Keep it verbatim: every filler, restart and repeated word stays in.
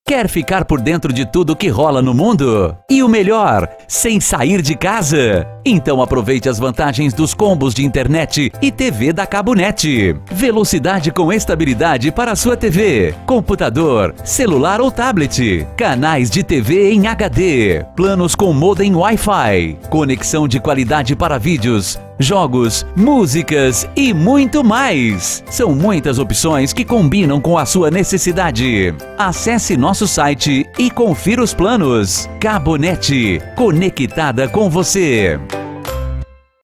Quer ficar por dentro de tudo que rola no mundo? E o melhor, sem sair de casa? Então aproveite as vantagens dos combos de internet e T V da Cabonet. Velocidade com estabilidade para a sua T V, computador, celular ou tablet. Canais de T V em H D. Planos com modem Wi-Fi. Conexão de qualidade para vídeos, jogos, músicas e muito mais. São muitas opções que combinam com a sua necessidade. Acesse nosso site e confira os planos. Cabonet, conectada com você.